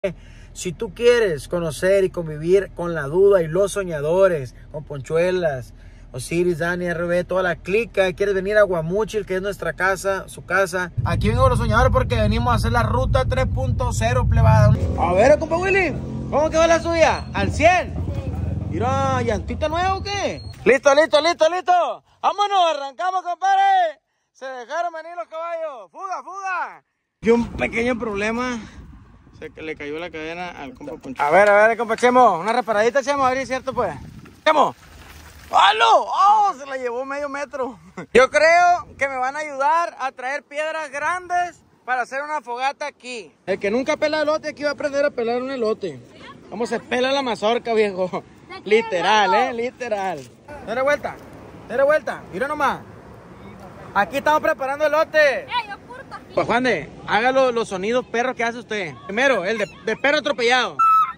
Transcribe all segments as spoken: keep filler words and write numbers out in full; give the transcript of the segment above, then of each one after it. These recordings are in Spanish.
Si tú quieres conocer y convivir con la duda y los soñadores, con Ponchuelas, Osiris, Dani, R B, toda la clica, quieres venir a Guamuchil, que es nuestra casa, su casa. Aquí vengo los soñadores porque venimos a hacer la ruta tres punto cero, plebada. A ver, compa Willy, ¿cómo quedó la suya? ¿Al cien? Mira, ¿llantita nueva o qué? Listo, listo, listo, listo. Vámonos, arrancamos, compadre. Se dejaron venir los caballos. Fuga, fuga. Y un pequeño problema. Se que le cayó la cadena al compa Poncho. A ver, a ver, compa Chemo. Una reparadita, Chemo, a ver si es cierto, pues. Chemo. ¡Halo! ¡Oh! Se la llevó medio metro. Yo creo que me van a ayudar a traer piedras grandes para hacer una fogata aquí. El que nunca pela elote aquí va a aprender a pelar un elote. ¿Cómo se pela la mazorca, viejo? Literal, eh, literal. Dale vuelta, dale vuelta. Mira nomás. Aquí estamos preparando elote. Pues Juan de, haga los, los sonidos perros que hace usted. Primero, el de, de perro atropellado.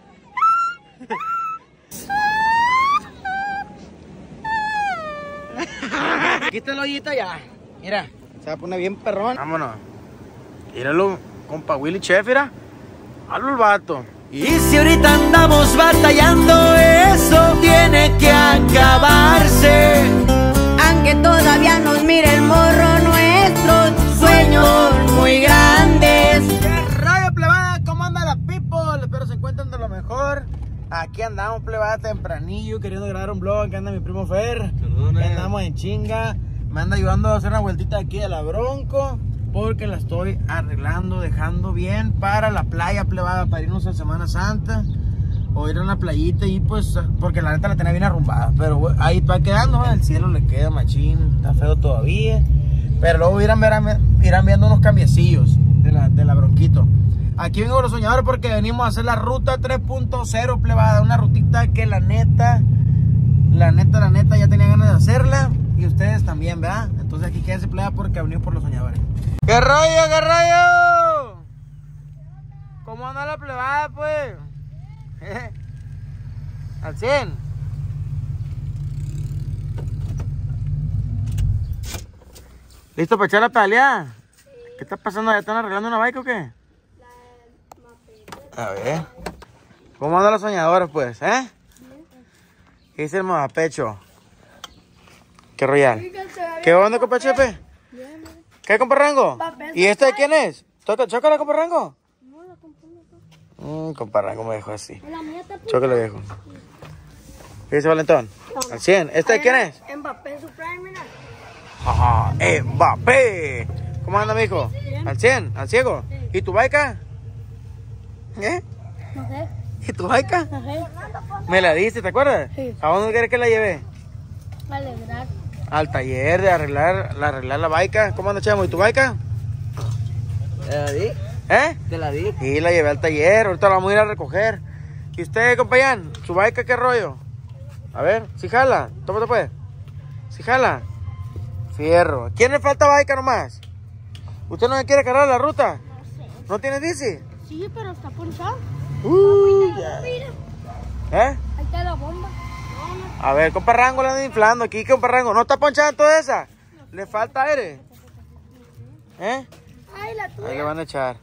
Aquí está la ollita ya. Mira, se va a poner bien perrón. Vámonos. Míralo, compa Willy Chef, mira. Halo el vato. Y si ahorita andamos batallando, eso tiene que acabarse. Aunque todavía nos mire el morro, nuestros sueños muy grandes. ¡Qué rayo, plebada! ¿Cómo anda la people? Espero se encuentren de lo mejor. Aquí andamos, plebada, tempranillo, queriendo grabar un vlog. Aquí anda mi primo Fer. Saludos. Andamos en chinga. Me anda ayudando a hacer una vueltita aquí a la Bronco, porque la estoy arreglando, dejando bien para la playa, plebada, para irnos a Semana Santa o ir a una playita y pues, porque la neta la tenía bien arrumbada, pero ahí está quedando, el cielo le queda machín, está feo todavía, pero luego irán, irán, irán viendo unos cambiecillos de la, de la Bronquito. Aquí vengo los soñadores porque venimos a hacer la ruta tres punto cero, plebada, una rutita que la neta, la neta, la neta ya tenía ganas de hacerla. Y ustedes también, ¿verdad? Entonces aquí quédense, playa, porque venimos por los soñadores. ¡Qué rollo, qué rollo! ¿Cómo anda la plebada, pues? ¿Al cien? ¿Listo para echar la pedaleada? Sí. ¿Qué está pasando? ¿Ya están arreglando una bike o qué? La... A ver. ¿Cómo andan los soñadores, pues? ¿Eh? ¿Qué dice el modapecho? ¿Qué royal? ¿Qué onda, compa Chepe? ¿Qué, compa Rango? ¿Y esta de quién es? ¿Chócala, compa Rango? No, la compré. Mmm, compa Rango me dejó así. Chócala, viejo. ¿Qué dice Valentón? Al cien. ¿Esta de quién es? Mbappé Supreme, mira. ¡Ajá! ¡Mbappé! ¿Cómo anda, mijo? ¿Al cien? ¿Al ciego? ¿Y tu baica? ¿Eh? No sé. ¿Y tu baica? No sé. ¿Me la diste, te acuerdas? Sí. ¿A dónde quieres que la lleve? Alegrar. Al taller de arreglar la, arreglar la baica. ¿Cómo anda, Chamo? ¿Y tu baica? ¿Te la di? ¿Eh? ¿Te la di? Sí, la llevé al taller. Ahorita la vamos a ir a recoger. ¿Y usted, compañán? ¿Su baica qué rollo? A ver, si jala. Tómate pues. Si jala. Fierro. ¿Quién le falta baica nomás? ¿Usted no me quiere cargar la ruta? No sé. ¿No tiene bici? Sí, pero está ponchado. Uh, ya. Mira. ¿Eh? Ahí está la bomba. A ver, compa Rango le anda inflando aquí, compa Rango. ¿No está ponchada toda esa? ¿Le falta aire? ¿Eh? Ay, la tuya. Ahí le van a echar.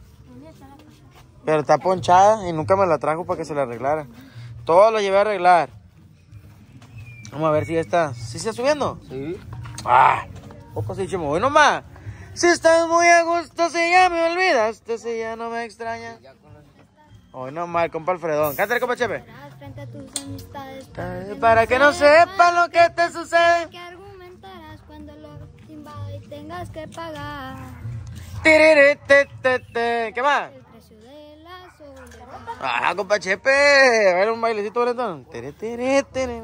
Pero está ponchada y nunca me la trajo para que se la arreglara. Todo lo llevé a arreglar. Vamos a ver si esta... ¿Sí está subiendo? Sí. Ah, poco sí, chimo. Hoy nomás. Si estás muy a gusto, si ya me olvidaste, si ya no me extraña. Hoy nomás, compa Alfredón. Cántale, compa Chepe. Frente a tus amistades Para que no sepan lo que te sucede. que argumentarás cuando lo invada y tengas que pagar Tiriri, te, te, te. ¿Qué más? el precio de la soledad. Ah, compa Chepe. A ver un bailecito, Valentón. Tere, tere, tere.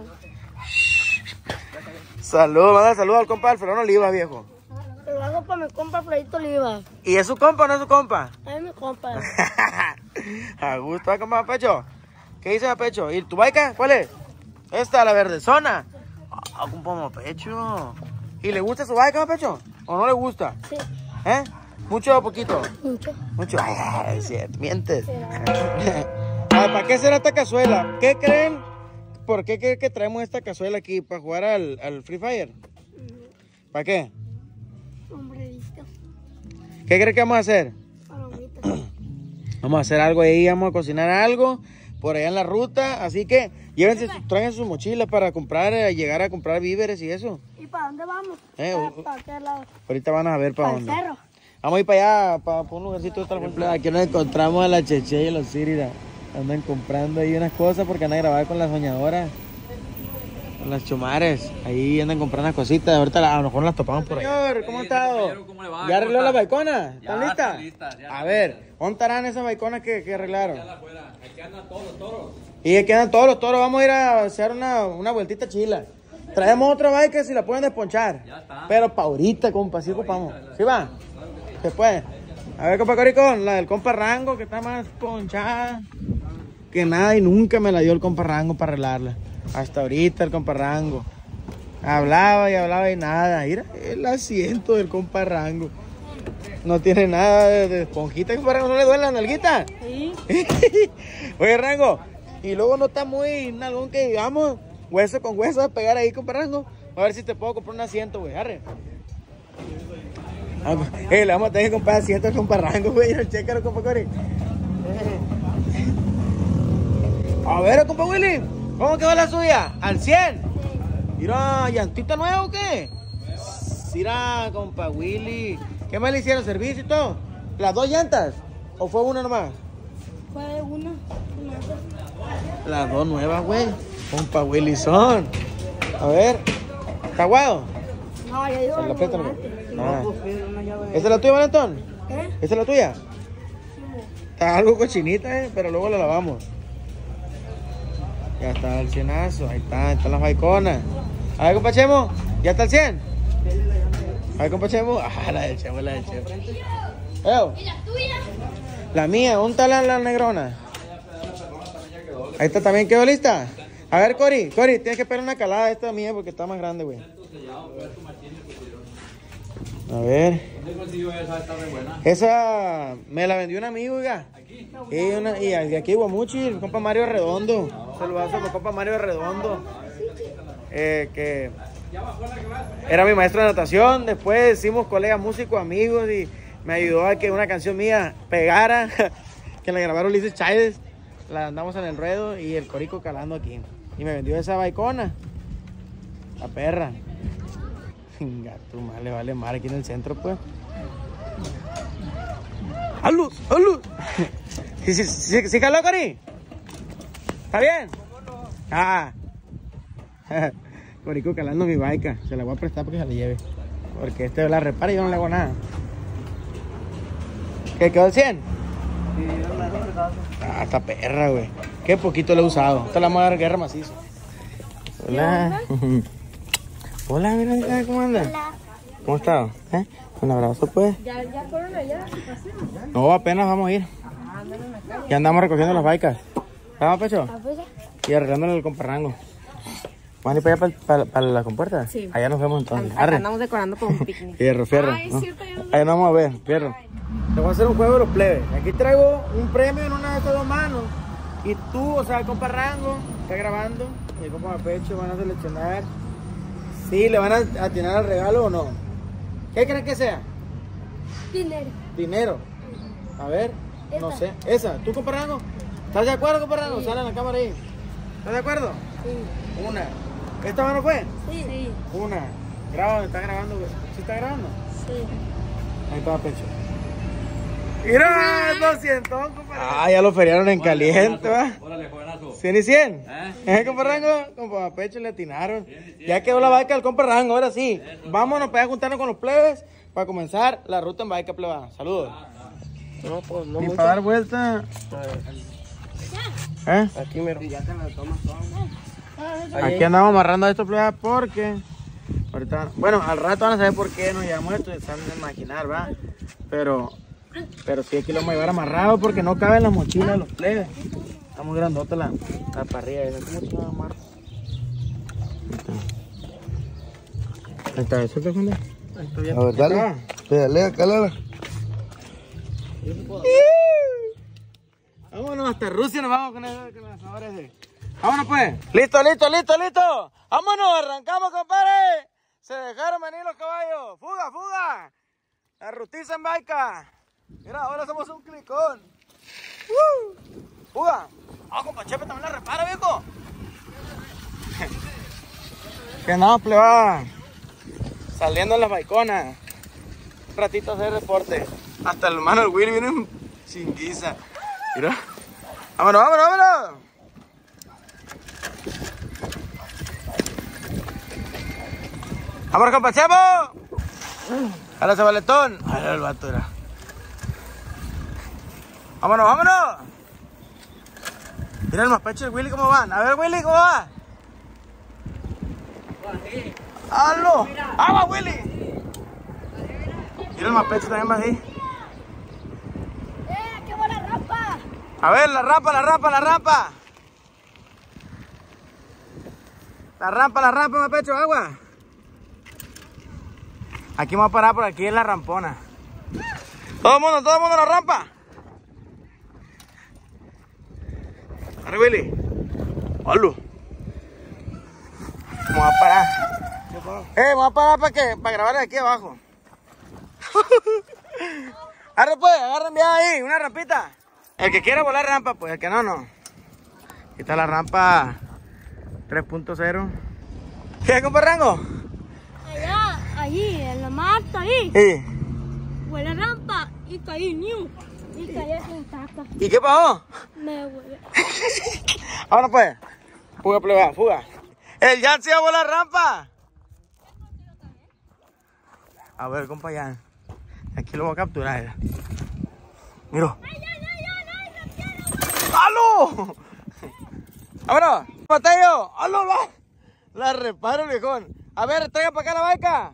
Salud, manda salud al compa Alfredón Oliva, viejo. Lo hago para mi compa Fredito Oliva. ¿Y es su compa o no es su compa? Es mi compa. A gusto, ¿eh, compa Pecho? ¿Qué dice Pecho? ¿Y tu baica? ¿Cuál es? Esta, la verdezona. Ah, compa Pecho. ¿Y le gusta su baica, Pecho? ¿O no le gusta? Sí. ¿Eh? ¿Mucho o poquito? Mucho. Mucho. Ay, ay, sí, mientes. Ah, ¿para qué será esta cazuela? ¿Qué creen? ¿Por qué creen que traemos esta cazuela aquí? ¿Para jugar al, al Free Fire? ¿Para qué? Hombre, listo. ¿Qué creen que vamos a hacer? Palomitas. Vamos a hacer algo ahí, vamos a cocinar algo por allá en la ruta. Así que llévense, traigan sus mochilas para comprar, eh, llegar a comprar víveres y eso. ¿Y para dónde vamos? Eh, ¿Para, para qué lado? Ahorita van a ver para, ¿Para dónde. el cerro? Vamos a ir para allá, para, para un lugarcito de tal. Aquí nos encontramos a la Cheche y a los Sirida. Andan comprando ahí unas cosas porque andan a grabar con la soñadora. Con las chumares. Ahí andan comprando unas cositas. Ahorita la, a lo mejor las topamos por ahí. Señor, ¿cómo ha estado? ¿Cómo le va? ¿Ya arregló ¿Cómo las está? baiconas? ¿Están Ya, listas? están listas, ya A están ver, listas. ¿dónde estarán esas baiconas que, que arreglaron? Allá afuera. Aquí andan todos los toros. Y aquí andan todos los toros. Vamos a ir a hacer una, una vueltita chila. Traemos otra bike si la pueden desponchar. Ya está. Pero pa' ahorita, compa, sí ocupamos. ¿Sí va? Se puede. A ver, compa Coricón, la del compa Rango, que está más ponchada que nada y nunca me la dio el compa Rango para arreglarla. Hasta ahorita el compa Rango. Hablaba y hablaba y nada. Mira, el asiento del compa Rango. No tiene nada de, de esponjita. ¿Compa Rango no le duele la nalguita? Sí. Oye, Rango, y luego no está muy nalgón que digamos, hueso con hueso a pegar ahí, compa Rango. A ver si te puedo comprar un asiento, güey. Arre. Ah, eh, le vamos a tener que comprar asiento al compa Rango, güey. El chécaro, compa Cori. Eh. A ver, compa Willy, ¿cómo quedó la suya? ¿Al cien? Mira, ¿llantita nueva o qué? Mira, compa Willy. ¿Qué más le hicieron? ¿Servicio y todo? ¿Las dos llantas? ¿O fue una nomás? Fue una. una. Las dos nuevas, güey. Compa Willy son. A ver. ¿Está aguado? No, yo digo. Se la el aprieta, volante. ¿no? Ah. ¿Esa es la tuya, Valentón? ¿Eh? ¿Esa es la tuya? Está algo cochinita, eh, pero luego la lavamos. Ya está el cienazo. Ahí está, ahí están las baiconas. A ver, compa Chemo. ¿Ya está el cien? A ver, compa Chemo. Ah, la del Chemo, la del Chemo. Eo. ¿Y la tuya? La mía, ¿dónde está la, la negrona? Ahí está, ¿también quedó lista? A ver, Cori, Cori, tienes que esperar una calada esta mía porque está más grande, güey. A ver. ¿Dónde consiguió esa? Está muy buena. Esa me la vendió un amigo, oiga. Y, una, y de aquí Guamuchi, el compa Mario Redondo. Saludazo al compa Mario Redondo. Eh, que era mi maestro de natación. Después hicimos colegas músicos, amigos, y me ayudó a que una canción mía pegara. Que la grabaron Ulises Chávez. La andamos en el ruedo y el Corico calando aquí. Y me vendió esa baicona. La perra. Gato, le vale mar aquí en el centro, pues. ¡Aluz! ¡Aluz! ¿Sí, sí, sí, sí caló, Cori? ¿Está bien? Ah. Corico calando mi baica. Se la voy a prestar porque se la lleve. Porque este la repara y yo no le hago nada. ¿Qué quedó el cien? Ah, esta perra, güey. Qué poquito le he usado. Esta la vamos a dar guerra macizo. Hola. Hola, mira, ¿cómo andas? Hola. ¿Cómo estás? ¿Eh? Un abrazo, pues. ¿Ya, ya fueron allá? No, apenas vamos a ir. Ya andamos recogiendo las baicas. ¿Vamos, Pecho? ¿A pues? Y arreglándole el comparrango. ¿Vamos a ir para allá, para, para, para la compuerta? Sí. Allá nos vemos entonces. Acá Arre. andamos decorando con un picnic. Fierro, fierro. Ay, es ¿no? cierto, ya no- Ahí nos vamos a ver, fierro. Te voy a hacer un juego de los plebes. Aquí traigo un premio en una de estas dos manos. Y tú, o sea, el compa Rango, está grabando. Y el compa Pecho van a seleccionar si le van a atinar al regalo o no. ¿Qué creen que sea? Dinero. Dinero. A ver, no sé. Esa, ¿tú, compa Rango? ¿Estás de acuerdo, compa Rango? Sale en la cámara ahí. ¿Estás de acuerdo? Sí. Una. ¿Esta mano fue? Sí. Sí. Una. Graba, está grabando, güey. ¿Sí está grabando? Sí. Ahí está Pecho. ¡Mira! doscientos, compadre. Ah, ya lo feriaron en caliente, ¿va? Órale, jovenazo. cien y cien. ¿Eh? ¿Eh, compa Rango? Compa Pecho le atinaron. Ya quedó la baica del compa Rango, ahora sí. Vámonos para juntarnos con los plebes para comenzar la ruta en baica plebada. Saludos. No, pues no Y mucho. para dar vuelta. ¿Eh? Aquí mero. Ya te la tomas todo. Aquí andamos amarrando esto plebada porque ahorita, bueno, al rato van a saber por qué nos llevamos esto, se van a imaginar, ¿va? Pero, pero sí, aquí lo vamos a llevar amarrado porque no caben las mochilas de los plebes. Está muy grandota la, la parrilla esa. ¿Cómo se llama amarrar? Ahí está, ¿eso te cuenta? A ver, dale. Dale, cálala. Vámonos hasta Rusia, nos vamos con el, con el sabor ese. Vámonos pues. Listo, listo, listo, listo. Vámonos, arrancamos, compadre. Se dejaron venir los caballos. Fuga, fuga. La rutiza en baica. Mira, ahora somos un clicón. Uh. Fuga. Ah, compa Chepe también la repara, viejo. Que no, pleba. Saliendo en las baiconas. Un ratito a hacer reporte. Hasta el hermano el Willy viene en chinguiza. Mira. Vámonos, vámonos, vámonos. Vámonos, compa Chepo. A la Zabaletón. A ver el vato, era. Vámonos, vámonos. Mira el más pecho del Willy cómo van. A ver, Willy, ¿cómo va? ¡Halo! ¡Agua, Willy! Mira el más pecho también va así. ¡Eh, qué buena rampa! A ver, la rampa, la rampa, la rampa. La rampa, la rampa, más pecho, agua. Aquí vamos a parar por aquí en la rampona. Todo el mundo, todo el mundo en la rampa. Arre, Willy. ¡Halo! Vamos a parar. Eh, vamos a parar para que para grabar de aquí abajo. Arre pues, agarren bien ahí, una rampita. El que quiera volar rampa, pues, el que no, no. Aquí está la rampa tres punto cero. ¿Qué, compa Rango? Allá, allí, en la mata, ahí. Sí. Huele rampa y caí new. Y caí sin taca. ¿Y qué pasó? Me huele. Ahora pues. Fuga, pleba, fuga. El Jan se va a volar rampa. A ver, compa Jan. Aquí lo voy a capturar. Mira. ¡Halo! ¡Vámonos! ¡Mateo! ¡Halo! La, la reparo, viejón. A ver, traiga para acá la baica.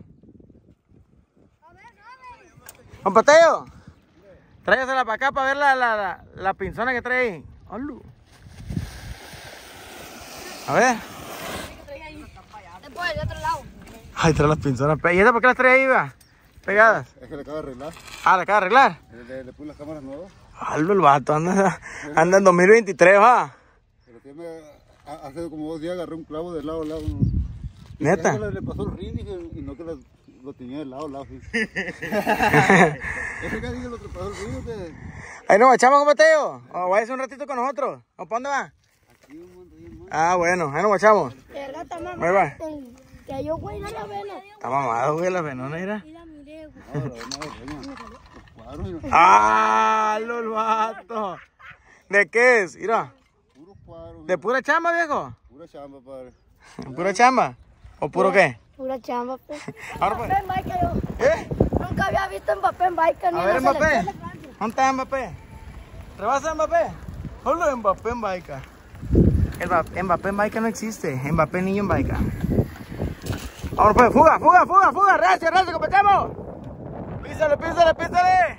Juan Pateo, tráigasela para acá para ver la, la, la, la pinzona que trae ahí. ¡Halo! A ver. Después, de otro lado. Ay, trae las pinzonas. ¿Y esta por qué las trae ahí, va? Pegadas. Es que le acabo de arreglar. Ah, ¿la acaba de arreglar? Le, le puse las cámaras nuevas. ¡Halo, el vato! Anda, anda en dos mil veintitrés, va. Pero tiene, hace como dos días agarré un clavo de lado a lado. ¿Neta? Le, le pasó el ring y, y no que le, lo tenía de lado a lado. Sí. Ese que dice lo que pasó el ring. Que... Ahí nos echamos, Juan Mateo. O vaya un ratito con nosotros. ¿O para dónde va? Aquí un montón más. Ah, bueno, ahí nos echamos. De verdad, está mamá. Ahí va. Que yo güey, no la vena. Está mamado, güey, la venona, mira. Y la miré, güey. No, la verdad, los cuadros. ¡Ah, el vato! ¿De qué es? Mira. Puros cuadros. ¿De pura chamba, viejo? Pura chamba, padre. ¿Pura chamba? ¿O puro qué? Pura chamba, pues. Ahora pues. Mbappé en bike, yo. ¿Qué? Nunca había visto Mbappé en bike. Ni A en ver, la Mbappé. selección de Francia. ¿Dónde está Mbappé? ¿Rebasa Mbappé? Hola, Mbappé en baica. El Mbappé, Mbappé en baica no existe. Mbappé niño en baica. Ahora pues, fuga, fuga, fuga, fuga. Recio, recio, competemos. Písale, písale, písale.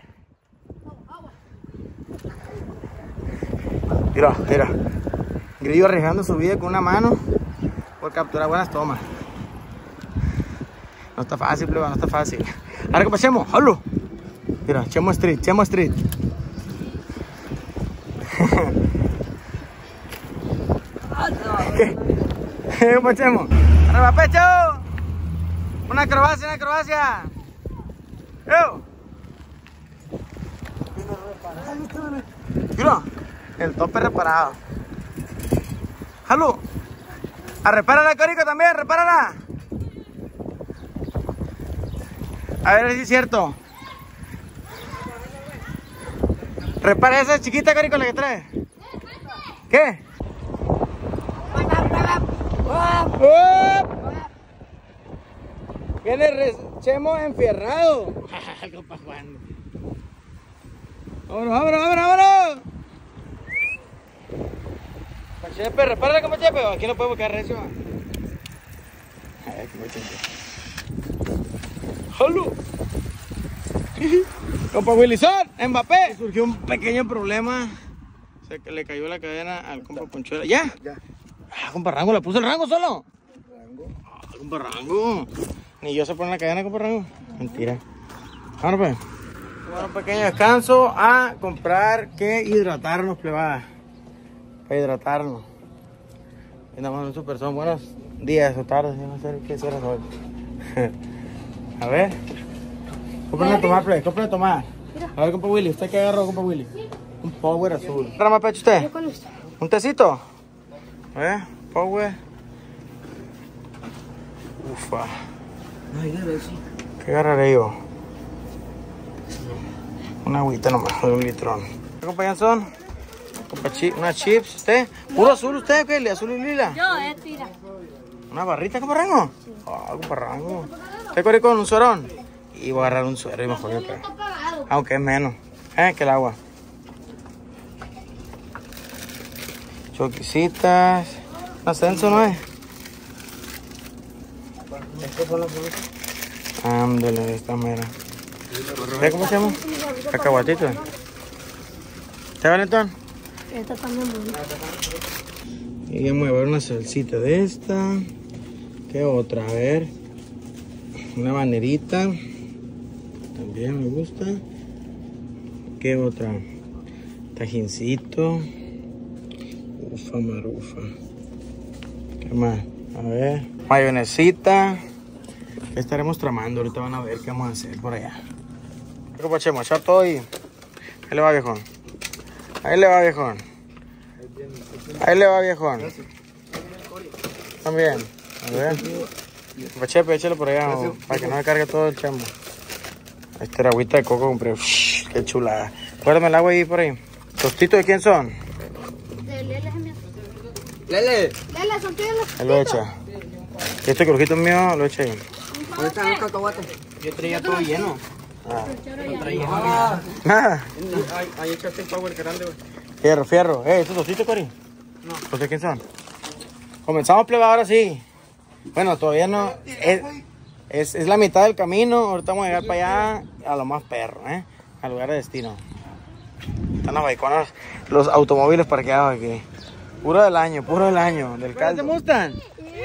Mira, mira. Grillo arriesgando su vida con una mano por capturar buenas tomas. No está fácil, pleba, no está fácil. Ahora que pasemos, ¡halo! Mira, Chemo Street, Chemo Street. ¿Qué? ¿Qué pasemos? ¡Arriba, pecho! ¡Una acrobacia, una acrobacia! ¡Yo! Mira, el tope reparado. ¡Halo! ¡A repárala, Corico, también! ¡Repárala! A ver si es cierto. Repara esa chiquita, Corico, la que trae. ¿Qué? ¡Oh! Viene el Chemo enfierrado. Compa Juan. Vámonos, vámonos, vámonos, vámonos. Compa Chepe, repárala, compa Chepe. Aquí no podemos quedar recio. Ay, compa Chepe. ¡Halo! Compa Willyson, Mbappé. Surgió un pequeño problema. O sea, que le cayó la cadena al compa Ponchuela. ¿Ya? Ya. Ah, compa Rango, ¿le puso el rango solo? Rango. Ah, compa Rango. Ni yo se pone la cadena, compa Rango. Mentira. Ahora pues. Bueno, un pequeño descanso a comprar que hidratarnos, plebada. Para hidratarnos. Andamos en un super son. Buenos días o tardes, no sé qué horas hoy. A ver. Cómprale a tomar, plebe, cómprale a tomar. A ver, compa Willy, ¿usted qué agarró, compa Willy? Un Power azul. ¿Qué rama pecho usted? ¿Un tecito? ¿Eh? Power. Ufa. ¿Qué agarraré yo? Una agüita nomás, de un litrón. ¿Qué compañías son? Una chips, ¿usted? ¿Puro azul usted? ¿Qué? ¿Azul y lila? Yo, eh, tira. ¿Una barrita, comparrango? Ah, comparrango. ¿Qué corre con un suerón? Y voy a agarrar un suero y mejor que acá. Aunque es menos, ¿eh? Que el agua. Choquisitas. Un ascenso, ¿no es? Estos son los frutos. Ándale, de esta mera. ¿Ve cómo se llama? Cacahuatito. ¿Está Valentón? Esta también es bonita. Y vamos a llevar una salsita de esta. ¿Qué otra? A ver. Una banerita. También me gusta. ¿Qué otra? Tajincito. Ufa, marufa. ¿Qué más? A ver. Mayonesita. ¿Qué estaremos tramando? Ahorita van a ver qué vamos a hacer por allá. ¿Qué pachemos? Echar todo y... Ahí le va, viejón. Ahí le va, viejón. Ahí le va, viejón. También. A ver. Pachepe, échale por allá, o, para que no me cargue todo el chamo. Esta era agüita de coco, compré. Uff, qué chulada. Guárdame el agua ahí por ahí. ¿Tostitos de quién son? De Lele es mío. Lele. Lele, son tuyos los Él lo echa. Y este crujito mío lo echa ahí. ¿Dónde están los cacahuates? Yo traía todo lleno. Ah. No traía nada. Nada. Ahí, ahí echaste el power grande, güey. Fierro, fierro. Eh, ¿estos tostitos, Cori? No. ¿Pues de quién son? Comenzamos, plebe, ahora sí. Bueno, todavía no. Es, es, es la mitad del camino. Ahorita vamos a llegar para allá a lo más perro, ¿eh? Al lugar de destino. Están las baiconas, los automóviles parqueados aquí. Puro del año, puro del año. Del caldo. ¿Te gustan?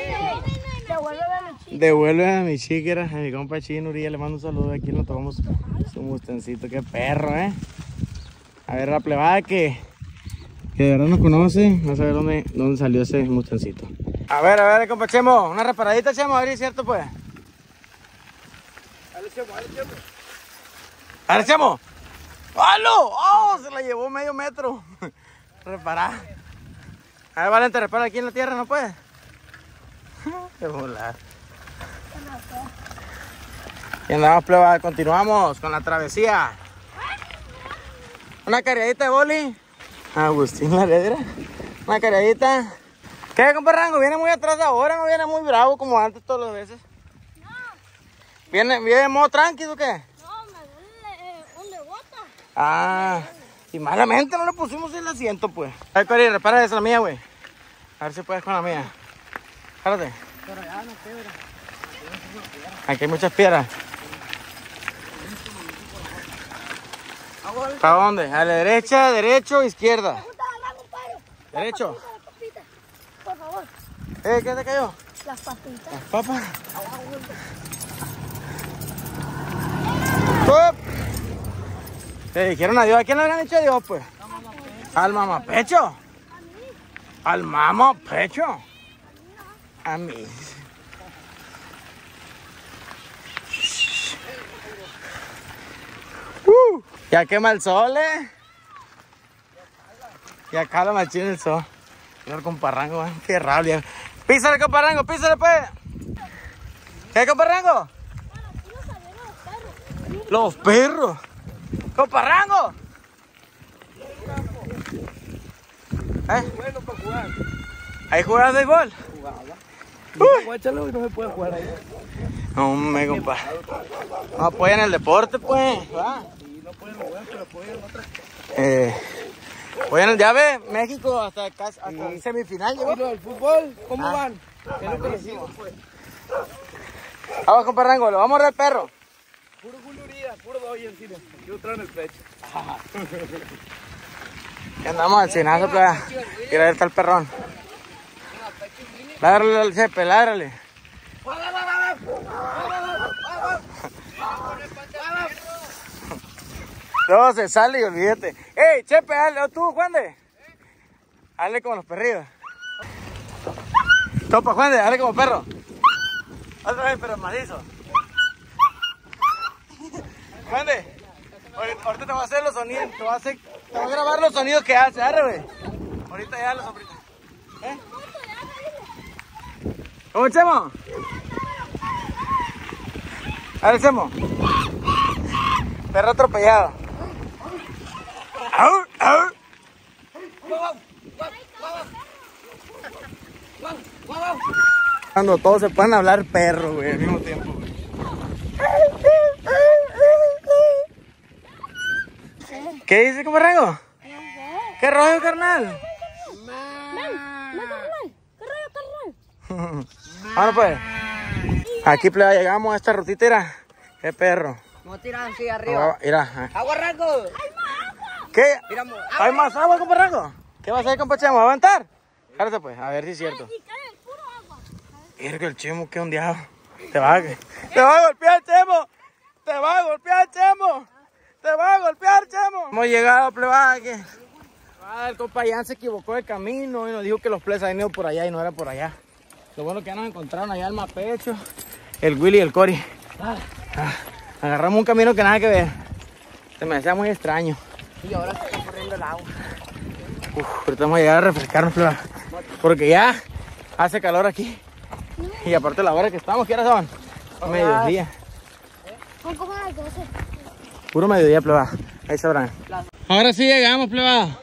Devuelve a mi chiquera, a mi compa Chino Uriel, le mando un saludo. Aquí nos tomamos su mustancito, qué perro, eh. A ver, la plebada que, que de verdad nos conoce, no sabe dónde, dónde salió ese mustancito. A ver, a ver, compa Chemo, una reparadita, Chemo, a ver si es cierto, pues. Dale, Chemo, dale, Chemo. Dale, Chemo. ¡Halo! ¡Oh! Se la llevó medio metro. Reparar. A ver, Valente, repara aquí en la tierra, ¿no puede? Qué volar. Y andamos, plebada, continuamos con la travesía. Una cargadita de boli. Agustín la heredera. Una cargadita. ¿Qué, compa Rango? Viene muy atrás ahora, no viene muy bravo como antes todas las veces. No. ¿Viene, viene en modo tranquilo o qué? No, me duele eh, un de bota. Ah, y malamente no le pusimos el asiento, pues. A ver, Cori, repara esa la mía, güey. A ver si puedes con la mía. Jálate. Aquí hay muchas piedras. ¿Para dónde? A la derecha, derecho, izquierda. Derecho. Por favor, Eh, ¿qué te cayó? las papitas. Las papas. ¡Stop! ¿Te dijeron adiós? ¿A quién le habían dicho adiós, pues? ¿Al mamapecho? ¿Al mamapecho? A mí. Uh, ya quema el sol, eh. Ya cala machín el sol. Señor comparrango, eh. Fierrable. Písale, comparrango, písale, pues. ¿Qué, comparrango? Los perros. Comparrango. ¿Eh? Bueno para jugar. ¿Ahí jugabas de gol? Jugaba. Uy. Guáchalo y no se puede jugar ahí. No me compa. No apoyan el deporte, pues. ¿Va? Sí, no pueden jugar, pero apoyan otras. Eh, bueno, ya ve, México hasta, casi, hasta Sí. semifinal llegó. ¿Y lo del fútbol? ¿Cómo Ah. van? Es lo que les digo, pues. Vamos, compa Rango, lo vamos a ver el perro. Puro Julio Urias, puro doy encima. Yo traigo en el pecho. Ya andamos al cinazo para ir a ver tal perrón. Ládrale al Chepe, ládrale. Luego se sale y olvídate. ¡Ey, Chepe, hazle! ¿Tú, Juan de? Hazle como los perrillos. Topa, Juan de, hazle como perro. Otra vez, pero macizo. Juan de, ahorita te voy a hacer los sonidos, te voy a hacer Te voy a grabar los sonidos que hace, arre, güey. Ahorita ya los sombritos. ¿Eh? ¿Cómo Chemo? A ver, Chemo. Perro atropellado. ¡Au! ¡Au! Cuando todos se pueden hablar perro, güey, al mismo tiempo, güey. ¿Qué dice, comparrango? ¿Qué rollo, carnal? Bueno, pues. Aquí pleba, llegamos a esta rutita, mira. Qué perro. Vamos a tirar así arriba. Mira. ¡Agua, Rango! ¿Qué? Tiramos. ¿Hay más agua, comparrango? ¿Qué vas a hacer, compa Chemo? ¿Va a aventar? Jálate, pues, a ver si es cierto. Mira que el Chemo, qué ondeado. Te va a... ¡Te va a golpear, Chemo! ¡Te va a golpear, Chemo! ¡Te va a golpear, Chemo! Hemos llegado, pleba, aquí. Ah, el compa Jan se equivocó de camino y nos dijo que los plebes habían ido por allá y no era por allá. Lo bueno que ya nos encontraron allá el Mapecho, el Willy y el Cory. Ah, agarramos un camino que nada que ver. Se me hacía muy extraño. Y ahora se está corriendo el agua. Uf, ahorita vamos a llegar a refrescarnos, pleba, porque ya hace calor aquí. Y aparte la hora que estamos, ¿qué horas son? Mediodía. Puro mediodía, pleba. Ahí sabrán. Ahora sí llegamos, pleba.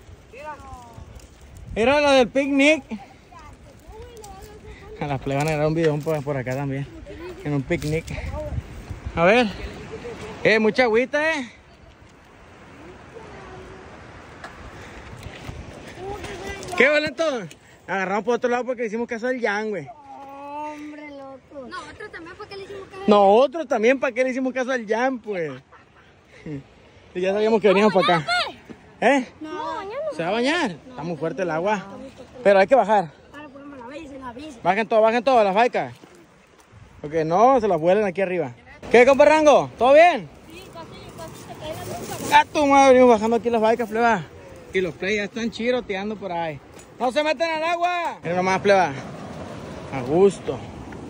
Era lo del picnic. A las plebas van a grabar un video por, por acá también. En un picnic. A ver. Eh, mucha agüita, eh. ¿Qué, Valentón? Agarramos por otro lado porque le hicimos caso al Jan, güey. Hombre, loco. Nosotros también, ¿para qué le hicimos caso? Nosotros también, ¿para qué le hicimos caso al Jan, pues? Y ya sabíamos que veníamos para acá. ¿Eh? No, mañana. ¿Se va a bañar? Está muy fuerte el agua. Pero hay que bajar. Ahora ponemos la bella y se la avisa. Bajen todo, bajen todo, las vaicas. Porque no, se las vuelen aquí arriba. ¿Qué, comparrango? ¿Todo bien? Sí, casi, casi se cae la luz. A tu madre, venimos bajando aquí las vaicas, pleba. Y los plebes ya están chiroteando por ahí. ¡No se meten al agua! Miren nomás, pleba. A gusto.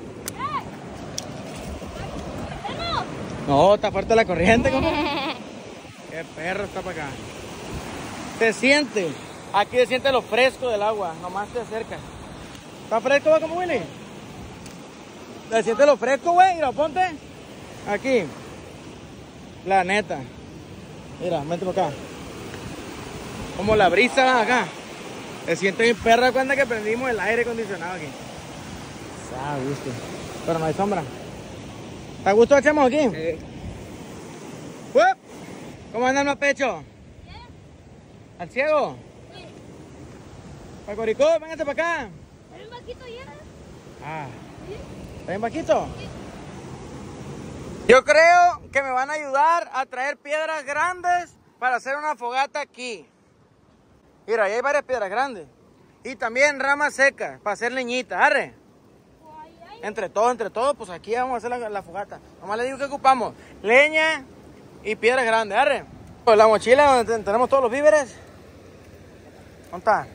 No, está fuerte la corriente, compa. Qué perro está para acá. Se siente. Aquí se siente lo fresco del agua. Nomás te acercas. ¿Está fresco, va, como Willy? Se siente lo fresco, güey. Mira, ponte. Aquí. La neta. Mira, vente para acá. Como la brisa acá. Se siente bien perra cuando que prendimos el aire acondicionado aquí. Está a gusto. Pero no hay sombra. ¿Está a gusto echamos aquí? Sí. ¡Uep! ¿Cómo anda el Mapecho? ¿Qué? ¿Al ciego? Sí. ¿Para Coricó? Véngase para acá. ¿Está bien vaquito ya? Ah. ¿Sí? ¿Está bien vaquito? Sí. Yo creo que me van a ayudar a traer piedras grandes para hacer una fogata aquí. Mira, ahí hay varias piedras grandes. Y también ramas secas para hacer leñita. Arre. Entre todos, entre todos, pues aquí vamos a hacer la, la fogata. Nomás le digo que ocupamos leña y piedras grandes. Arre. Pues la mochila donde tenemos todos los víveres. ¿Dónde está?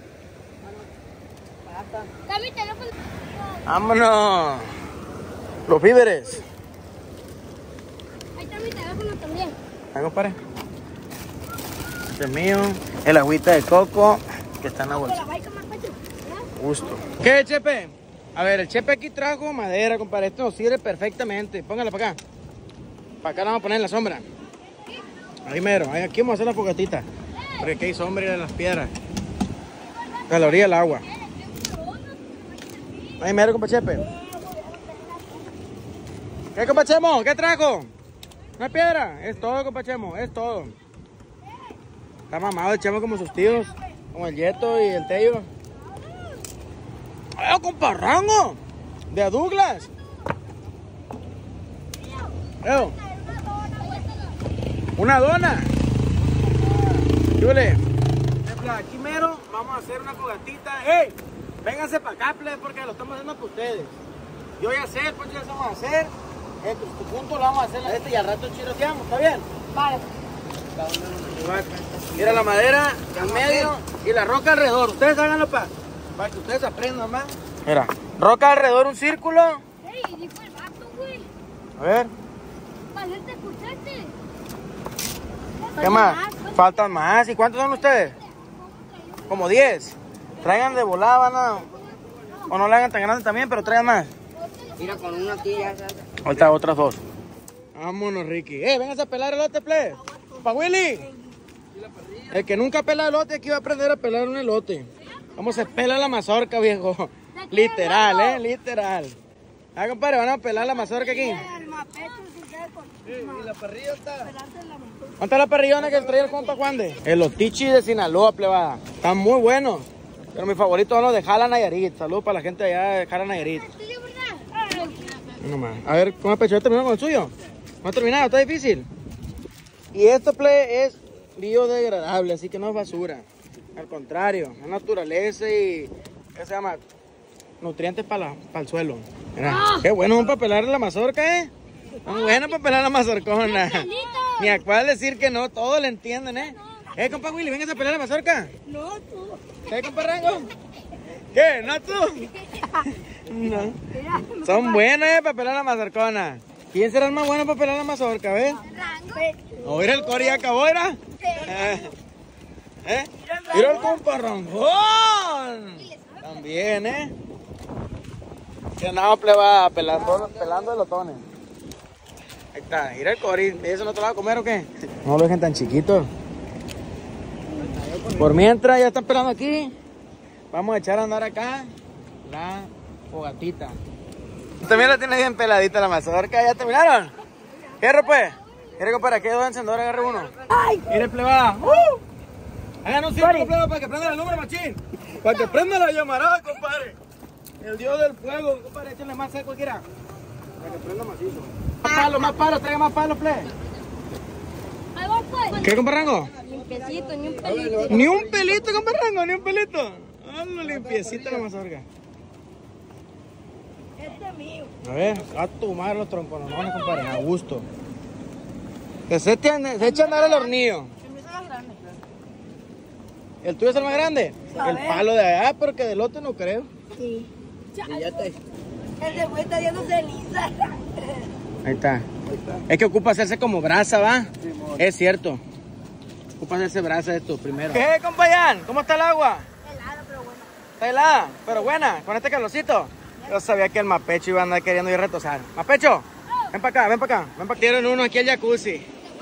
Está mi teléfono. Vámonos. Los víveres. Ahí está mi teléfono también. Ahí, compadre. Este es mío. El agüita de coco que está en la bolsa. Gusto. ¿Qué, Chepe? A ver, el Chepe aquí trajo madera, compadre. Esto nos sirve perfectamente. Póngala para acá. Para acá la vamos a poner en la sombra. Ahí mero. Ahí, aquí vamos a hacer la fogatita. Porque aquí hay sombra de las piedras. A la orilla del agua. Ahí mero, compa Chepe. ¿Qué, compa Chemo? ¿Qué trajo? ¿Una piedra? Es todo, compa Chemo. Es todo. Está mamado el Chemo como sus tíos. Como el Yeto y el Tello. ¡Ay, comparrango! De a Douglas. Eo. Una dona. Chule. Aquí mero vamos a hacer una fogatita. ¡Ey! Vénganse para acá, plebe, porque lo estamos haciendo para ustedes. Yo ya sé, pues ya vamos a hacer. Este, tu punto lo vamos a hacer este y al rato chiroteamos, ¿está bien? Vale. Mira la madera en medio y la roca alrededor. Ustedes háganlo para, para que ustedes aprendan más. Mira, roca alrededor, un círculo. Ey, dijo el vato, güey. A ver. Vale, te escuchaste. ¿Qué más? Faltan más. ¿Y cuántos son ustedes? Como diez. Traigan de volada, van a... O no le hagan tan grande también, pero traigan más. Mira, con una tía. Ahorita otras dos. Vámonos, Ricky. Eh, vengas a pelar elote, plebe. Pa' Willy. El que nunca pela elote aquí va a aprender a pelar un elote. Vamos a pelar la mazorca, viejo. Literal, eh, literal. Ah, compadre, van a pelar la mazorca aquí. Y la parrilla está. ¿Dónde está la parrillona que traía el compa Juan de? Elotichi de Sinaloa, plebada. Están muy buenos. Pero mis favoritos son los de Jala Nayarit. Saludos para la gente allá de Jala Nayarit. No más. A ver, ¿cómo pecho? ¿Ya terminó con el suyo? ¿No ha terminado? ¿Está difícil? Y esto, plebe, es biodegradable, así que no es basura. Al contrario, es naturaleza y... ¿qué se llama? Nutrientes para el suelo. Mira, qué bueno para pelar la mazorca, ¿eh? Muy bueno para pelar la mazorcona. Ni a cuál decir que no, todos le entienden, ¿eh? ¿Eh, compa Willy, vengas a pelar la mazorca? No, tú. ¿Qué, compa Rango? ¿Qué? ¿No tú? No. Son buenos, ¿eh? Para pelar la mazorcona. ¿Quién será el más bueno para pelar la mazorca, ves? O mira el Cori ya acabó, ¿era? ¿Eh? ¿Eh? Mira el compa Rangón. También, ¿eh? Que andaba pleba pelando, pelando elotones. Ahí está, mira el Cori. ¿Eso no te lo vas a comer o qué? No lo dejen tan chiquito. Por mientras ya están pelando aquí, vamos a echar a andar acá la fogatita. También la tiene bien peladita la mazorca. ¿Ya terminaron? ¿Qué pues? ¿Quiere comprar aquí dos encendedores? Agarre uno. Mire, plebada. ¡Uh! Hagan un círculo, plebada, para que prenda el número, machín. Para que prenda la llamarada, compadre. El dios del fuego, compadre. Échenle más seco, quiera. Para que prenda macizo. Más palos, más palos. Traiga más palos, plebe. Ahí va, pues. ¿Qué, compa Rango? Limpiecito, ni un pelito. Ni un pelito, compa Rango, ni un pelito. Hazlo limpiecita la mazorca. Este es mío. A ver, a tu madre los tronconones, compadre, a gusto. Que se, te, se echa a andar el hornillo. ¿El tuyo es el más grande? El palo de allá, porque del otro no creo. Sí. Y ya te... El de vuelta está yendo ceniza. Ahí está. Es que ocupa hacerse como brasa, ¿va? Sí, es cierto. Ocupa hacerse brasa esto primero. ¿Qué, compañán? ¿Cómo está el agua? Helada, pero buena. Está helada, pero buena, con este calorcito. Yo sabía que el Mapecho iba a andar queriendo ir a retosar. Mapecho, ven para acá, ven para acá. Ven para acá. Tienen uno aquí al jacuzzi.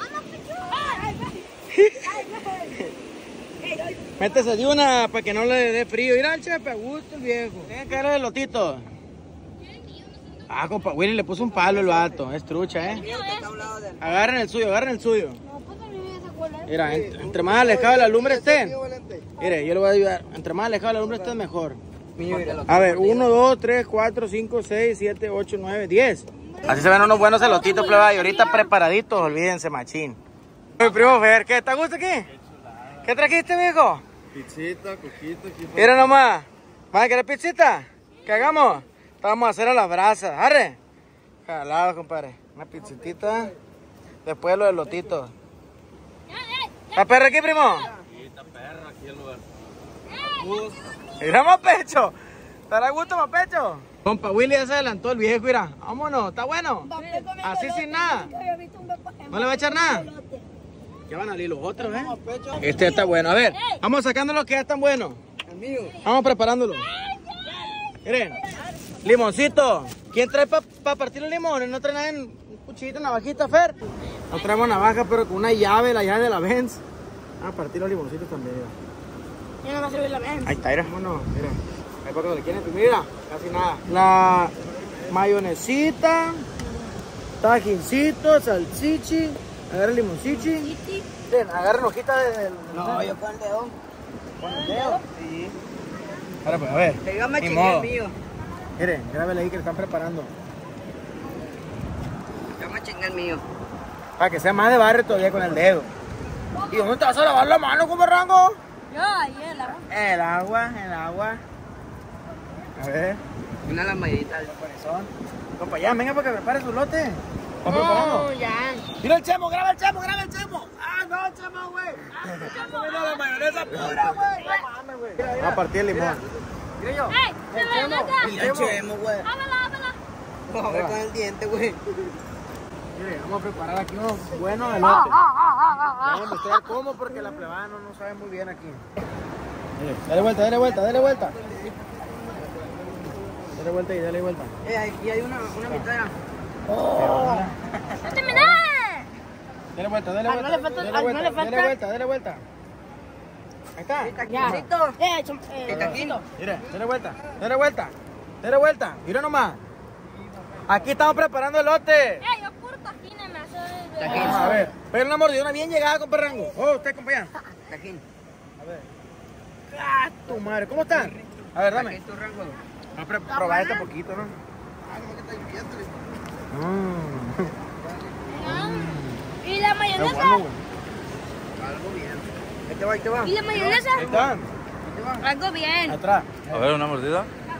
Métese de una para que no le dé frío. Mira, chepe, a gusto el viejo. Tiene cara de lotito. Ah, compa, Willy le puso un palo el vato. Es trucha, ¿eh? Agarren el suyo, agarren el suyo. Mira, entre, entre más alejado de la lumbre esté. Mire, yo le voy a ayudar. Entre más alejado de la lumbre esté, mejor. A ver, uno, dos, tres, cuatro, cinco, seis, siete, ocho, nueve, diez. Así se ven unos buenos elotitos, pleba. Y ahorita preparaditos, olvídense, machín. Mi primo Fer, ¿qué? ¿Está a gusto aquí? ¿Qué trajiste, mijo? Pizzita, coquito. Mira nomás. ¿Van a querer pizzita? ¿Qué hagamos? Vamos a hacer a las brasas. Arre. Jalado, compadre. Una pizzitita. Después los elotitos. ¿Está perra aquí, primo? Sí, está perra aquí el lugar. Mira, Mapecho. ¿Estará a gusto, Mapecho? Compa Willy ya se adelantó el viejo, mira. Vámonos, ¿está bueno? Así sin nada. ¿No le va a echar nada? Ya van a salir los otros, ¿eh? Este está bueno. A ver, vamos sacando los que ya están buenos. Vamos preparándolo. Miren, limoncito. ¿Quién trae para pa partir los limones? ¿No trae nada en un cuchillito, navajita, Fer? No traemos navaja, pero con una llave, la llave de la Benz. Vamos a partir los limoncitos también. Ya no va a servir la Benz. Ahí está, mira. Vámonos, mira. Ahí para que le quieren imprimir, mira. Casi nada. La mayonesita, tajincito, salchichi. Agarra el limoncichi. Miren, agarren hojita del... No, yo con el dedo. ¿Con el dedo? Sí. Ahora pues, a ver. Dígame Ni chingue modo. el mío. Miren, grábele ahí que le están preparando. Dígame chingue el mío. Para que sea más de barrio todavía con el dedo. ¿Y dónde te vas a lavar la mano, como Rango? Yo, ahí el agua. El agua, el agua. A ver. Una lampadita. Compañán, venga para que prepare su lote. ¿Está preparando? No, ya. Mira el Chemo, graba el Chemo, graba el Chemo. Ah, no, Chemo, güey. Ah, mira la mayonesa pura, güey. No mames, güey. Vamos a partir el limón. Mira yo. ¡Ey! ¡Se ve la acá! Y el chemo, güey. ¡Ábala, ábala! Vamos a ver con el diente, güey. Mire, vamos a preparar aquí unos buenos elotes. Vamos a mostrar cómo porque la plebada no, no sabe muy bien aquí. Dale vuelta, dale vuelta, dale vuelta. Dale vuelta y dale vuelta. Eh, aquí hay una, una mitad. Oh. ¡No terminé! Dale vuelta, dale Ah, vuelta. no le falta- Dale ah, no vuelta, le falta. dale vuelta, dale vuelta. Ahí está. Ya. Caquincito. Eh, chum- eh, El caquino. Mira, dale vuelta, dale vuelta. Dale vuelta. Mira nomás. Aquí estamos preparando el lote. Eh, yo puro taquines me hace de... Taquín. Vamos a ver. Pega una mordidona bien llegada con perrango. Oh, usted, compañero. Caquín. A ver. ¡Ah, tu madre! ¿Cómo están? A ver, dame. Caquín, tu rango. Vamos a probar este poquito, ¿no? Mm. ¿Y la Está mayonesa? bueno, güey. Ahí te va, ahí te va. ¿Y la mayonesa? Ahí está. Algo bien. Atrás. A ver, una mordida.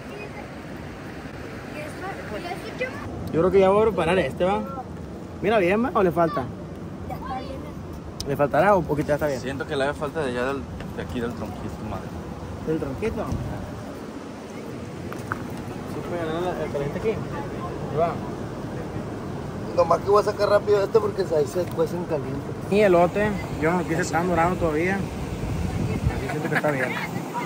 Yo creo que ya voy a preparar este, ¿va? Mira bien, ¿va? ¿O le falta? ¿Le faltará o un poquito ya está bien? Siento que le hace falta de allá del, de aquí del tronquito, madre. ¿El tronquito? ¿Sí puede ganar el caliente aquí? Ahí va. Nomás que voy a sacar rápido este porque ahí se cuece en caliente. Y elote, yo no lo quise estar dorado todavía. Así siento que está bien.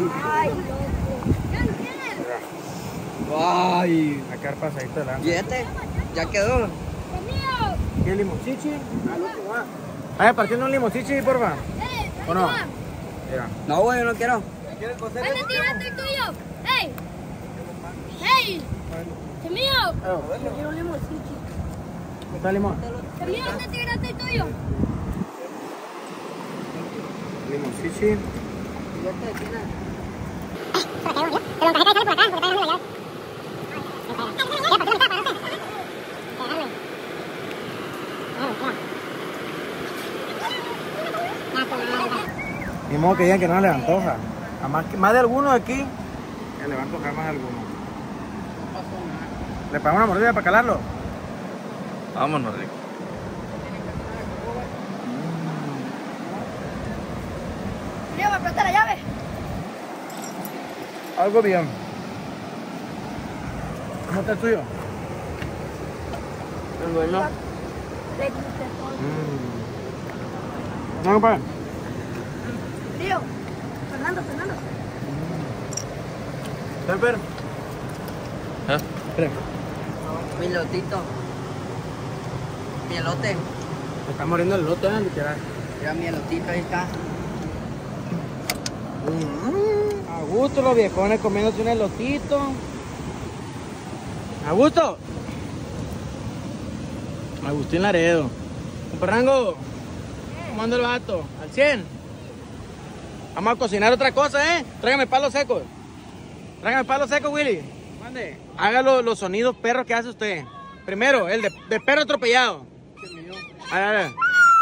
Ay. Acá pasadito delante. ¿Y este? Ya quedó. ¿Qué limoncichi? Vaya, partiendo un limoncichi, porfa. ¿O no? Mira. No, güey, yo no quiero. ¿Dónde tiraste el tuyo? ¡Ey! ¡Ey! ¡Es mío! Yo quiero un limoncito. ¿Está el limón? ¿Es mío? ¿Dónde tiraste el tuyo? Limoncichi. Ni modo que digan que no les antoja. A más, que, más de alguno aquí, que le va a antojar más de alguno. ¿Le pagamos una mordida para calarlo? Vámonos, Rick. Tío, ¿me presta la llave? Algo bien. ¿Cómo está el tuyo? Es bueno. Mm. No, compadre. Tío, Fernando, Fernando. ¿Está enfermo? ¿Eh? Espera. Mi lotito. Mi elote. Se está muriendo el lote, ¿eh? Literal. Mira mi elotito, ahí está. A gusto los viejones comiéndose un elotito. A gusto. Agustín Laredo. Comparrango. ¿Cómo anda el vato? Al cien. Vamos a cocinar otra cosa, ¿eh? Tráigame palos secos. Tráigame palos secos, Willy. Mande. Haga lo- los sonidos perros que hace usted. Primero, el de, de perro atropellado. Ahora,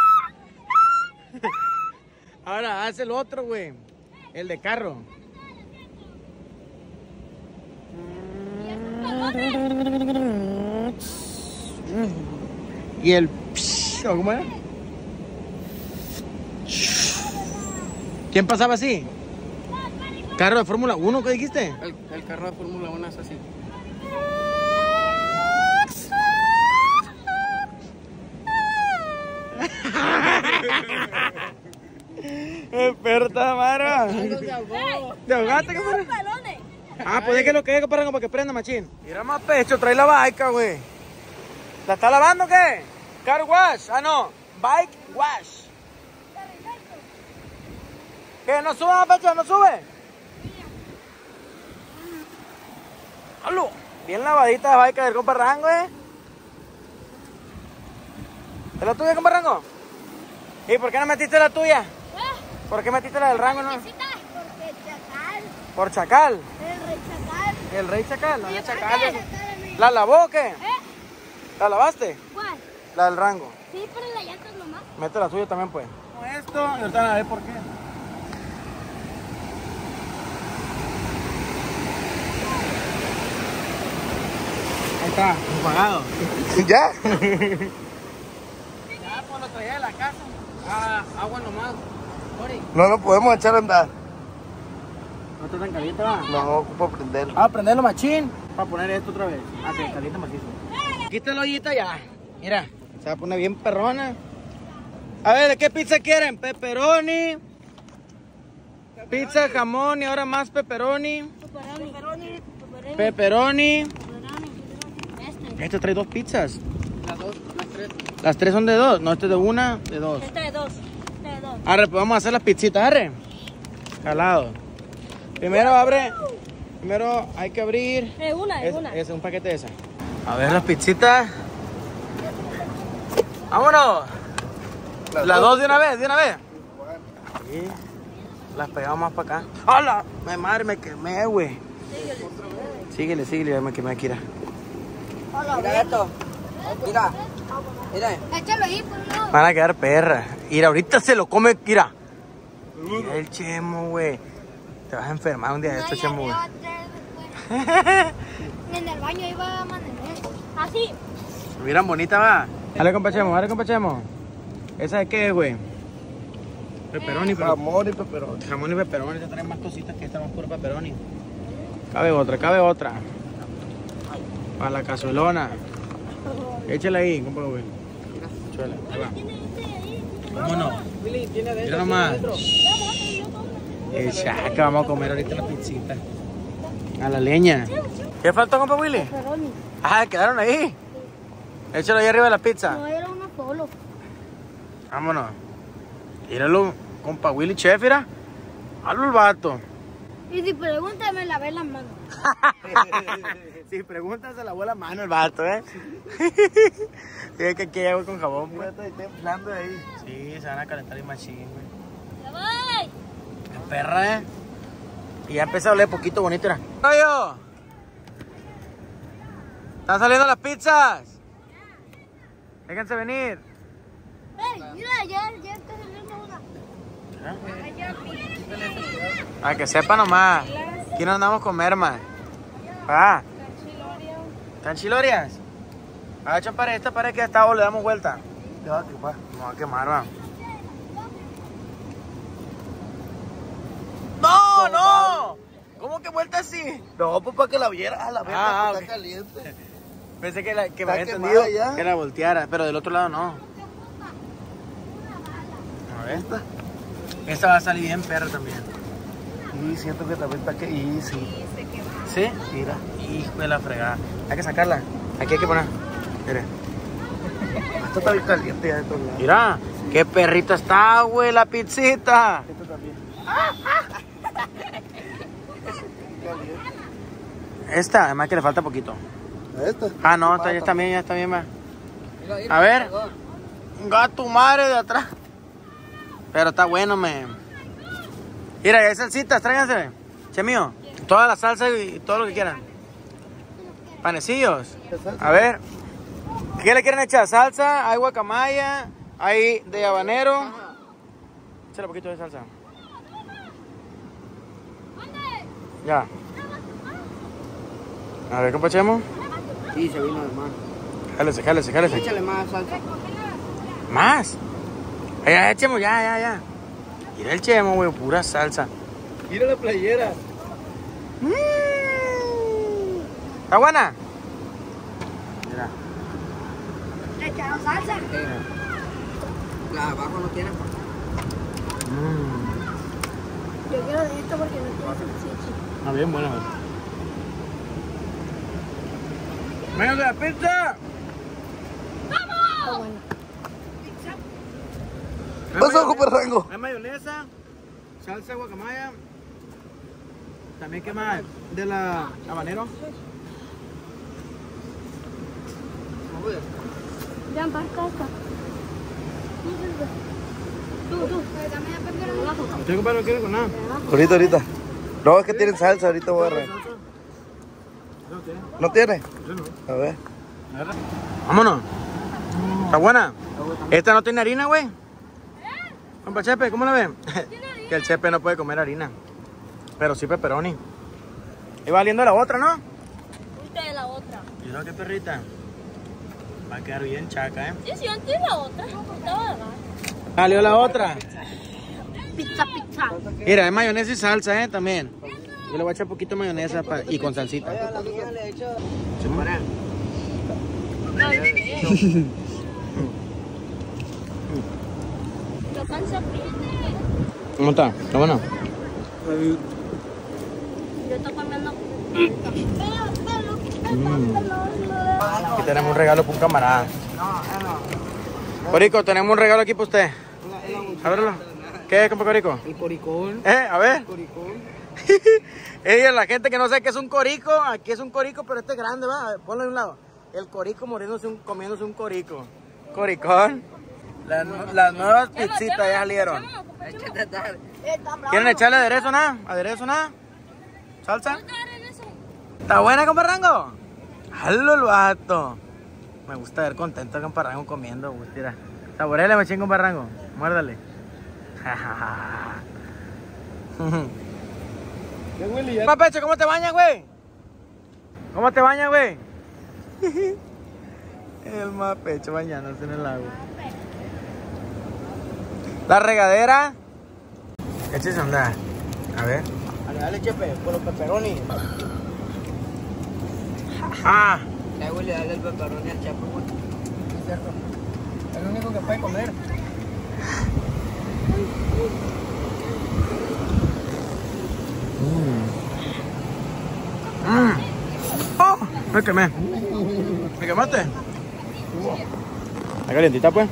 ahora hace el otro, güey. El de carro. Y el... ¿Cómo era? ¿Quién pasaba así? ¿Carro de Fórmula uno? ¿Qué dijiste? El, el carro de Fórmula uno es así. Experta, Mara. Se ahogó. ¿Te ahogaste, compadre? Pelones. Ah, pues déjalo que compadre, para que prenda, machín. Mira más pecho, trae la baica, güey. ¿La está lavando o qué? Car wash. Ah, no. Bike wash. ¿Qué? ¿No sube, pecho? ¿No sube? ¡Halo! Bien lavadita la baica del compa Rango, eh. ¿Es la tuya, compa Rango? ¿Y por qué no metiste la tuya? ¿Por qué metiste la del Rango, no? Porque chacal, Por chacal. el rey chacal. El rey chacal, no ¿Y es por chacal. qué? es- ¿La lavó o qué? ¿Eh? ¿La lavaste? ¿Cuál? La del Rango. Sí, pero la llanta nomás. Mete la tuya también, pues. Como esto, y ahorita a ver por qué. Ahí está, apagado. ¿Ya? Ya, pues lo traía de la casa. Ah, agua nomás. Ori. No lo podemos echar a andar. No está tan caliente, va. No, ocupo prender. Vamos a prenderlo machín para poner esto otra vez. Ah, que caliente macizo. Quita la ollita ya. Mira, se va a poner bien perrona. A ver, ¿de qué pizza quieren? Pepperoni. Pizza, jamón y ahora más pepperoni. Pepperoni. Pepperoni. Este. Este trae dos pizzas. Las dos, las tres. Las tres son de dos. No, este es de una, de dos. Este de dos. Este de dos. Arre, pues vamos a hacer las pizzitas, arre. Jalado. Primero abre. Primero hay que abrir. Es una, es Es, una. es un paquete de esa. A ver las pizzitas. ¡Vámonos! Las dos de una vez, de una vez. Sí. Las pegamos más para acá. ¡Hala! Me madre, me quemé, güey. Síguele, síguele, ya me quemé aquí. Mira. Mira esto. Mira. Mira. Échalo ahí, pues no. Van a quedar perras. Mira, ahorita se lo come, mira. Mira el Chemo, güey. Te vas a enfermar un día de esto, Chemo, güey. En el baño iba a amanecer. Así. Miran bonita, va. Dale, compa Chemo, dale, compa Chemo. ¿Esa de qué, güey? Pepperoni, pero... Jamón y peperón. Jamón y pepperoni, te traen más cositas que esta, más puro pepperoni. Cabe otra, cabe otra. Para la cazuelona. Échala ahí, compa, güey. Chuela, ahí va. Vámonos. Mira nomás. El chaca, vamos a comer ahorita la pizzita. A la leña. ¿Qué faltó, compa Willy? Pepperoni. Ah, quedaron ahí. Échalo ahí arriba de la pizza. No, era una polo. Vámonos. Míralo, compa Willy Chef, mira. Hazlo el vato. Y si pregunta, me lavé las manos. Si preguntas, se lavó la mano el vato, ¿eh? Tiene que aquí hago con jabón, pues. Está inflando ahí. Sí, se van a calentar y machín, güey. ¡Ya voy! Qué perra, ¿eh? Y ya empezó a oler poquito bonito, mira. ¡Oye! ¿Están saliendo las pizzas? Déjense venir. ¡Ey! Mira, ya, ya está saliendo una. Para que sepa nomás. Aquí no andamos con merma. Ah. ¿Están chilorias? A ver, champare, esta pared que ya está, o le damos vuelta. Te va a quemar. No va a quemar, va. ¡No, no! ¿Cómo que vuelta así? No, pues para que la viera. Ah, la viera, Ah, está ok. caliente. Pensé que, la, que me Está había quemada entendido ya. que la volteara, pero del otro lado no. A ver. Esta. Esta va a salir bien perra también. Y siento que también está que. Y sí. ¿Sí? Mira. Hijo de la fregada. Hay que sacarla. Aquí hay que poner. Mire. Esto está bien caliente ya de todos lados. Mira, qué perrita está, güey, la pizzita. Esto también. Esta, además que le falta poquito. ¿A esta? Ah, no, esta ya está bien, ya está bien, va. A ver. Gato madre de atrás. Pero está bueno, me. Mira, hay salsitas, tráiganse. Che mío. Toda la salsa y todo lo que quieran. Panecillos. A ver. ¿Qué le quieren echar? Salsa, hay guacamaya, hay de habanero. Échale un poquito de salsa. Ya. A ver, compa Chemo. Sí, se vino de más. Jálese, jálese, jálese. Échale más salsa. ¿Más? Ya, ya, Chemo, ya, ya, ya. Mira el Chemo, güey, pura salsa. Mira la playera. Mm. ¿Está buena? Mira. ¿Le echaron salsa? La de abajo no tiene. Mm. Yo quiero de esto porque no tiene salchicha. Está bien buena, güey. ¡Venga de la pizza! Está bueno. ¿Qué pasó, compa Rango? Hay mayonesa, salsa guacamaya. También qué más de la habanero. Ya, basta esta. Tú, tú. Dame la pepperoni abajo. ¿Usted, compadre, no quiere con nada? Ahorita, ahorita. No, es que tienen salsa, ahorita voy a agarrar. ¿No tiene? A ver. Vámonos. ¿Está buena? ¿Esta no tiene harina, güey? Compa Chepe, ¿cómo la ven? Que el Chepe no puede comer harina. Pero sí pepperoni. Y va saliendo la otra, ¿no? Esta es la otra. Mira qué perrita. Va a quedar bien chaca, ¿eh? Sí, sí, antes la otra. Estaba de más. Salió la otra. Pizza, pizza. Mira, es mayonesa y salsa, ¿eh? También. Yo le voy a echar un poquito de mayonesa pa- y con salsita. La mía le he hecho. ¿Sí, mo? Panza apriete. ¿Cómo está? ¿Está bueno? Yo estoy comiendo. Aquí tenemos un regalo para un camarada. Corico, tenemos un regalo aquí para usted. A verlo. ¿Qué es, compa Corico? El coricón. Eh, a ver. El coricón. Ella, la gente que no sabe qué es un corico, aquí es un corico, pero este es grande, va. Ponlo de un lado. El corico muriéndose un, comiéndose un corico. Coricón. Las, las nuevas pizzitas ya salieron. ¿Quieren echarle aderezo nada? ¿Aderezo nada? ¿Salsa? ¿Está buena, compa Rango? ¡Halo el vato! Me gusta ver contento al compa Rango comiendo, güey. Mira. Saborele, machín, compa Rango. Muérdale. Mapecho, ¿cómo te bañas, güey? ¿Cómo te bañas, güey? El Mapecho bañándose en el agua. La regadera. Échese a andar. A ver. Dale, dale, chepe, por los pepperonis. Ah. Le voy a darle el pepperoni al chepe, güey. Es cierto. Es lo único que puede comer. Mm. Oh, me quemé. ¿Me quemaste? ¿Está calientita, pues?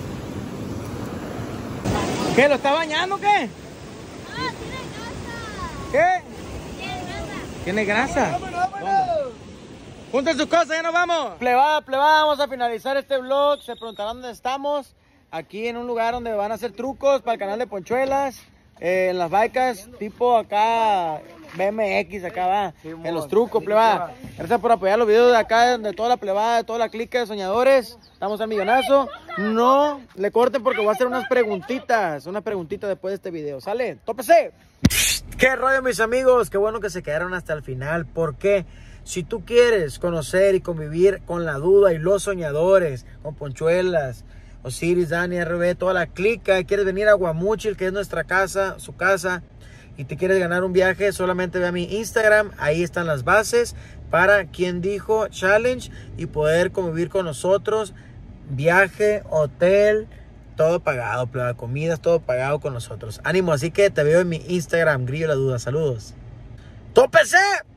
¿Qué? ¿Lo está bañando o qué? Ah, tiene grasa. ¿Qué? Tiene grasa. ¿Tiene grasa? Junten sus cosas, ya nos vamos. Plebada, plebada, vamos a finalizar este vlog. Se preguntarán dónde estamos. Aquí en un lugar donde van a hacer trucos para el canal de Ponchuelas. Eh, en las bikes, tipo acá, B M X, acá va. Sí, en los trucos, plebada. Gracias por apoyar los videos de acá, de toda la plebada, de toda la clica de soñadores. Estamos al millonazo. No le corten porque voy a hacer unas preguntitas. Unas preguntitas después de este video. ¿Sale? ¡Tópese! ¡Qué rollo, mis amigos! Qué bueno que se quedaron hasta el final. ¿Por qué? Si tú quieres conocer y convivir con la duda y los soñadores, con Ponchuelas, Osiris, Dani, R B, toda la clica, quieres venir a Guamúchil, que es nuestra casa, su casa, y te quieres ganar un viaje, solamente ve a mi Instagram, ahí están las bases para quien dijo challenge y poder convivir con nosotros, viaje, hotel, todo pagado, pleba, comidas, todo pagado con nosotros. Ánimo, así que te veo en mi Instagram, Grillo la Duda, saludos. ¡Tópese!